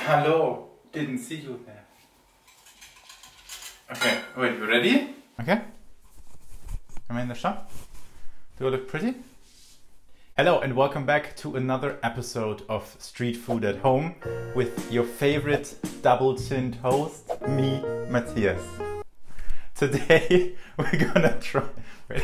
Hello, didn't see you there. Okay, wait, you ready? Okay. Am I in the shot? Do I look pretty? Hello and welcome back to another episode of Street Food at Home with your favorite double-chinned host, me, Matthias. Today we're gonna try... Wait.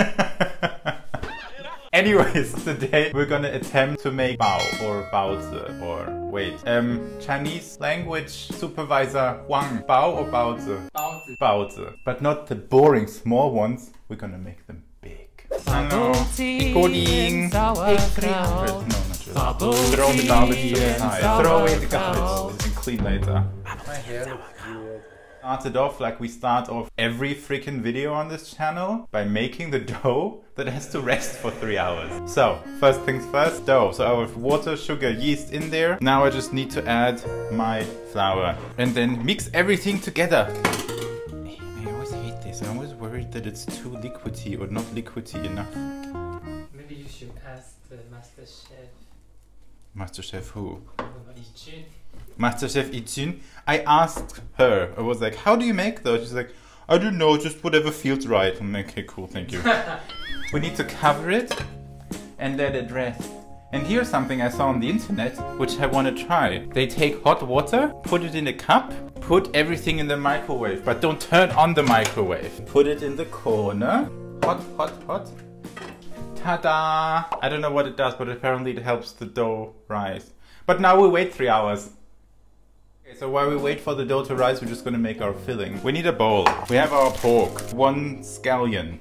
Anyways, today we're gonna attempt to make bao or baozi or wait. Chinese language supervisor Wang. Bao or baozi? Baozi. Baozi. But not the boring small ones. We're gonna make them big. Hello. Decoding. Take 300. No, not really. Throw the garbage to the side. Throw away the garbage and clean later. My hair looks weird. Started off like we start off every freaking video on this channel by making the dough that has to rest for 3 hours. So, first things first, dough. So I have water, sugar, yeast in there. Now I just need to add my flour and then mix everything together. I always hate this. I'm always worried that it's too liquidy or not liquidy enough. Maybe you should ask the master chef. Master chef who? Yi-Jun. Master Chef Yi-Jun. I asked her, I was like, how do you make those? She's like, I don't know, just whatever feels right. I'm like, okay, cool, thank you. We need to cover it and let it rest. And here's something I saw on the internet, which I want to try. They take hot water, put it in a cup, put everything in the microwave, but don't turn on the microwave. Put it in the corner. Hot, hot, hot. Ta-da! I don't know what it does, but apparently it helps the dough rise. But now we wait 3 hours. Okay, so while we wait for the dough to rise, we're just gonna make our filling. We need a bowl. We have our pork, 1 scallion.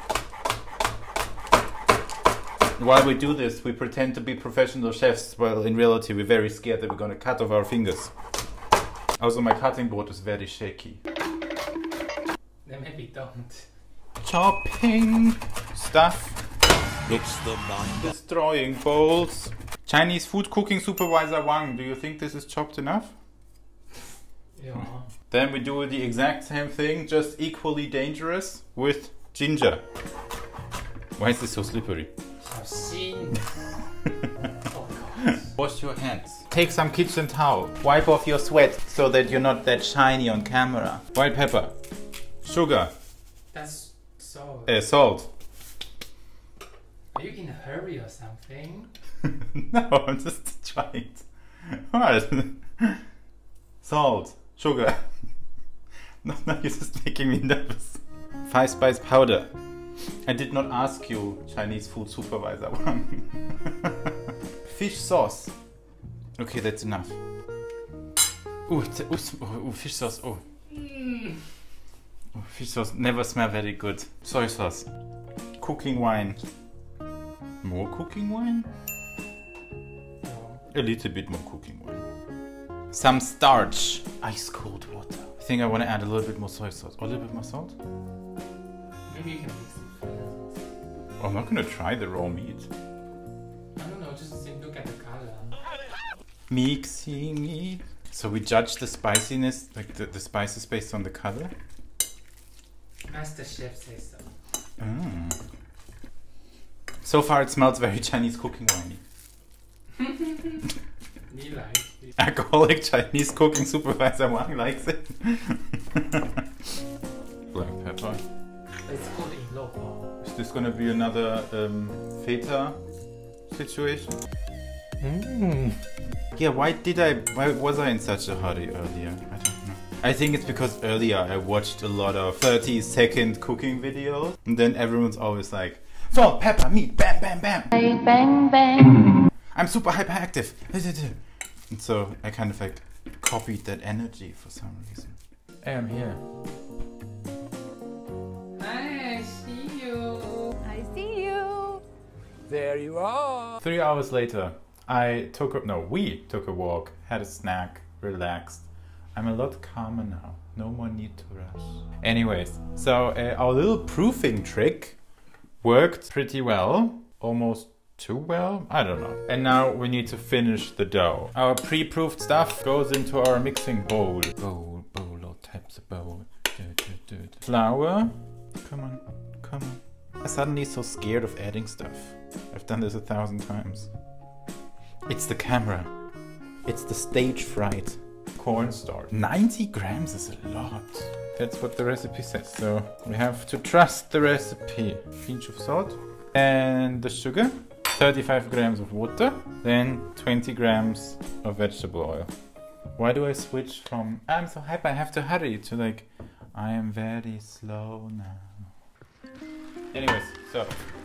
While we do this, we pretend to be professional chefs, while in reality we're very scared that we're gonna cut off our fingers. Also, my cutting board is very shaky. Then maybe don't. Chopping stuff. It's the mind destroying bowls. Chinese food cooking supervisor Wang, do you think this is chopped enough? Yeah. Then we do the exact same thing, just equally dangerous with ginger. Why is this so slippery? Wash your hands. Take some kitchen towel. Wipe off your sweat so that you're not that shiny on camera. White pepper. Sugar. That's salt. Salt. Are you in a hurry or something? No, I'm just trying. What? Salt. Sugar. No, you're just making me nervous. 5 spice powder. I did not ask you, Chinese food supervisor. Fish sauce. Okay, that's enough. Ooh, fish sauce. Oh. Oh, fish sauce never smell very good. Soy sauce. Cooking wine. More cooking wine? No. A little bit more cooking wine. Some starch. Ice cold water. I think I want to add a little bit more soy sauce. Or a little bit more salt? Maybe you can mix it first. I'm not going to try the raw meat. I don't know, just look at the color. Mixing it. So we judge the spiciness, like the spices based on the color? Master chef says so. Mm. So far it smells very Chinese cooking winey. Me like it. Alcoholic Chinese cooking supervisor Wang likes it. Black pepper. It's good in low power. Is this gonna be another feta situation? Yeah, why was I in such a hurry earlier? I don't know. I think it's because earlier I watched a lot of 30-second cooking videos and then everyone's always like, salt, pepper, meat, bam, bam, bam. Bang, bang. I'm super hyperactive. And so I kind of like copied that energy for some reason. Hey, I'm here. Hi, I see you. I see you. There you are. 3 hours later, we took a walk, had a snack, relaxed. I'm a lot calmer now. No more need to rush. Anyways, so our little proofing trick worked pretty well. Almost too well? I don't know. And now we need to finish the dough. Our pre-proofed stuff goes into our mixing bowl. Bowl, all types of bowl. Flour. Come on, come on. I'm suddenly so scared of adding stuff. I've done this 1,000 times. It's the camera. It's the stage fright cornstarch. 90 grams is a lot. That's what the recipe says. So we have to trust the recipe. Pinch of salt and the sugar. 35 grams of water. Then 20 grams of vegetable oil. Why do I switch from I'm so hyper I have to hurry to like I am very slow now. Anyways, so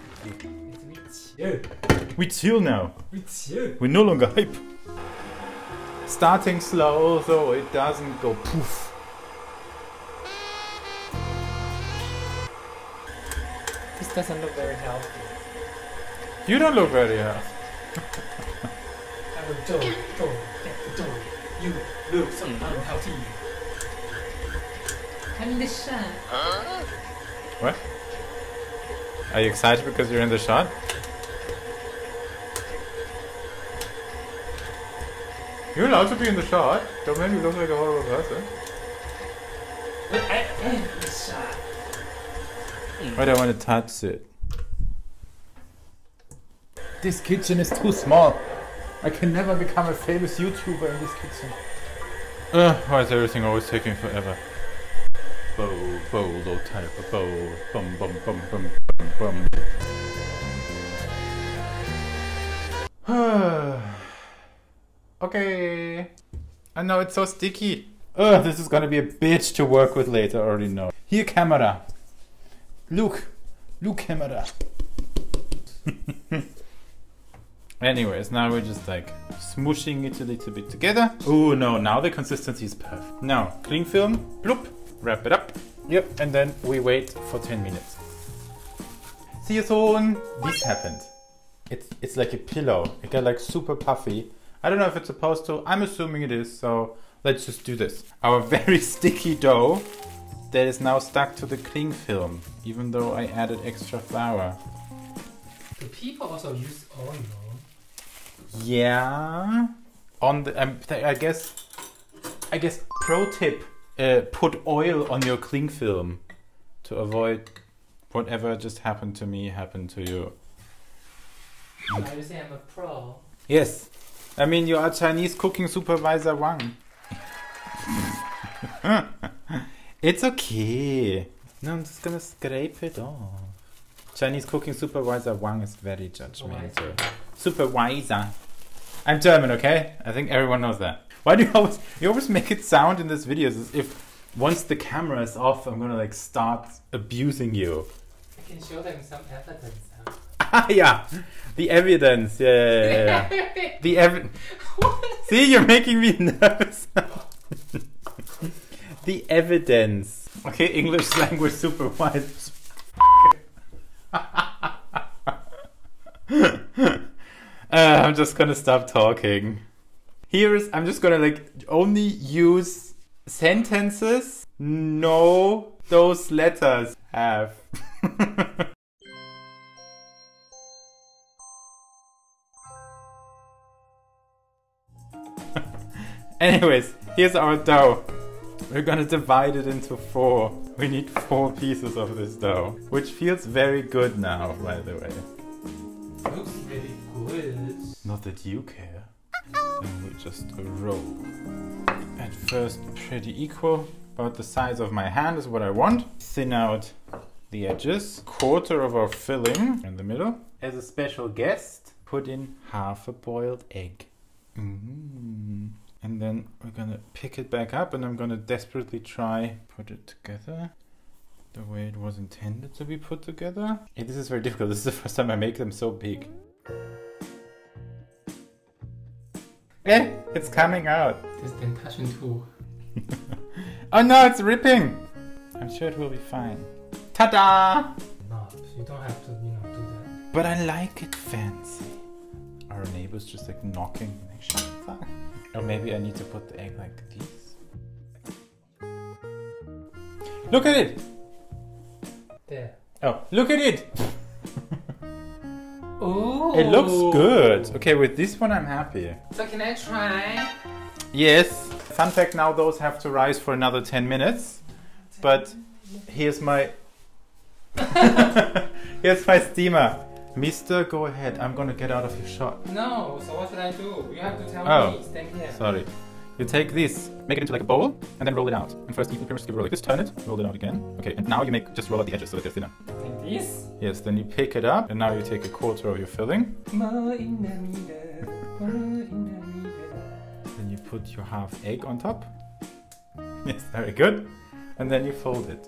we chill now. We're no longer hype. Starting slow so it doesn't go poof. This doesn't look very healthy. You don't look very healthy. You look so unhealthy. I'm in the shot. What? Are you excited because you're in the shot? You're allowed to be in the shot. Don't make me look like a horrible person. I am in the shot. Why do I want to touch it? This kitchen is too small. I can never become a famous YouTuber in this kitchen. Why is everything always taking forever? Bow, low type, bow, bum, bum, bum, bum, bum, bum. Okay. I know it's so sticky. This is gonna be a bitch to work with later, I already know. Here, camera. Look, camera. Anyways, now we're just like smooshing it a little bit together. Oh no, now the consistency is perfect. Now, cling film, bloop, wrap it up. Yep, and then we wait for 10 minutes. See you soon. This happened. It's like a pillow. It got like super puffy. I don't know if it's supposed to. I'm assuming it is, so let's just do this. Our very sticky dough that is now stuck to the cling film, even though I added extra flour. Do people also use oil? Yeah. On the I guess pro tip, put oil on your cling film to avoid whatever just happened to me happen to you. I would say I'm a pro. Yes. I mean you are Chinese cooking supervisor Wang. It's okay. No, I'm just gonna scrape it off. Chinese cooking supervisor Wang is very judgmental. Supervisor. I'm German, okay? I think everyone knows that. Why do you always make it sound in this videos as if once the camera is off, I'm gonna like start abusing you. I can show them some evidence. Ah, yeah. The evidence. Yeah. The evidence. See, you're making me nervous. The evidence. Okay, English language supervisor. I'm just gonna stop talking. I'm just gonna like only use sentences no those letters have. Anyways, here's our dough. We're gonna divide it into 4. We need 4 pieces of this dough, which feels very good now, by the way. Looks really good. Not that you care. Then we just roll. At first, pretty equal. About the size of my hand is what I want. Thin out the edges. 1/4 of our filling in the middle. As a special guest, put in half a boiled egg. And then we're gonna pick it back up and I'm gonna desperately try put it together the way it was intended to be put together. Hey, this is very difficult. This is the first time I make them so big. Hey, it's coming out. Das ist den Taschentuch. Oh no, it's ripping. I'm sure it will be fine. Ta-da! No, you don't have to, do that. But I like it fancy. Our neighbor's just like knocking. Like, shut the fuck. Or maybe I need to put the egg like this. Look at it! There. Oh, look at it! Ooh. It looks good. Okay, with this one I'm happy. So can I try? Yes. Fun fact, now those have to rise for another 10 minutes. But here's my... here's my steamer. Mister, go ahead. I'm gonna get out of your shot. No, so what should I do? You have to tell Oh, me. Stand here. sorry. You take this, make it into like a bowl, and then roll it out. And first, you can give a roll like this, turn it, roll it out again. Okay, and now you just roll out the edges so that they're thinner. Like this? Yes, then you pick it up, and now you take a quarter of your filling. More in the middle. More in the middle. Then you put your half egg on top. Yes, very good. And then you fold it.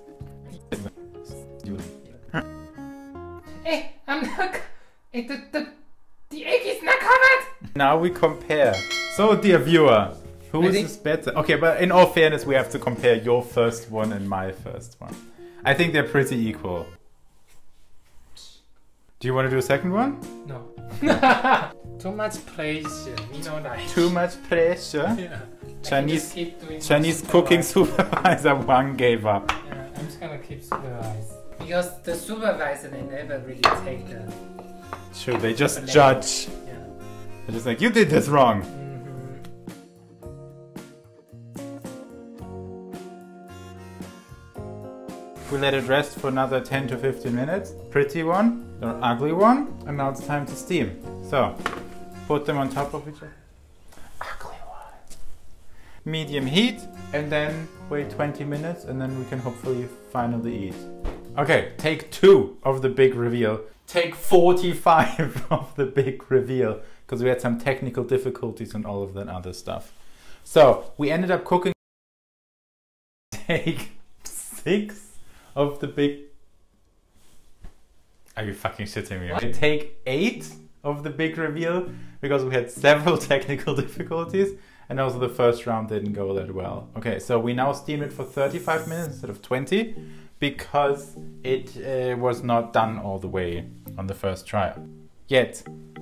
Hey, I'm not. The egg is not covered! Now we compare. So, dear viewer, who Ready? is better? Okay, but in all fairness, we have to compare your first one and my first one. I think they're pretty equal. Do you want to do a second one? No. Too much pressure. Me no like. Too much pressure. Yeah. Chinese I can just keep doing Chinese my cooking supervisor. supervisor 1 gave up. Yeah, I'm just gonna keep supervise. Because the supervisor, they never really take the. Sure, they just blame. judge. Yeah. They're just like, you did this wrong. We let it rest for another 10 to 15 minutes. Pretty one, the ugly one, and now it's time to steam. So, put them on top of each other. Ugly one. Medium heat, and then wait 20 minutes, and then we can hopefully finally eat. Okay, take 2 of the big reveal. Take 45 of the big reveal, because we had some technical difficulties and all of that other stuff. So, we ended up cooking. Take 6 of the big... Are you fucking shitting me? I take 8 of the big reveal because we had several technical difficulties and also the first round didn't go that well. Okay, so we now steam it for 35 minutes instead of 20 because it was not done all the way on the first try. Yet.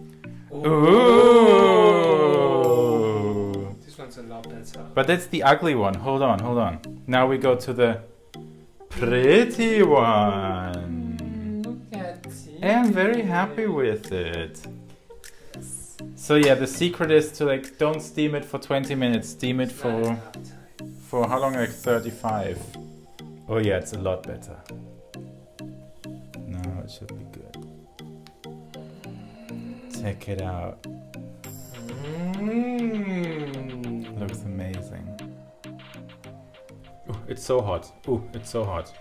Ooh. This one's a lot better. But that's the ugly one. Hold on, hold on. Now we go to the pretty one. Look at it. I'm very happy with it. So yeah, the secret is to like don't steam it for 20 minutes. Steam it for how long? Like 35. Oh yeah, it's a lot better. No, it should be good. Check it out. Looks amazing. Ooh, it's so hot. Ooh, it's so hot.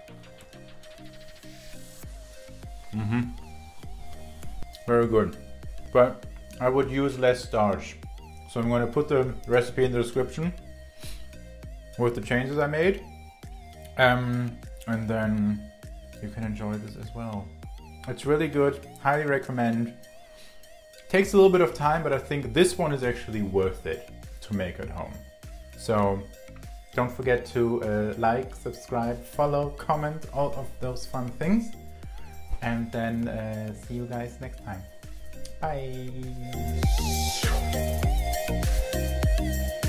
Very good. But I would use less starch. So I'm going to put the recipe in the description with the changes I made. And then you can enjoy this as well. It's really good. Highly recommend. Takes a little bit of time, but I think this one is actually worth it to make at home. So don't forget to like, subscribe, follow, comment, all of those fun things. And then see you guys next time. Bye.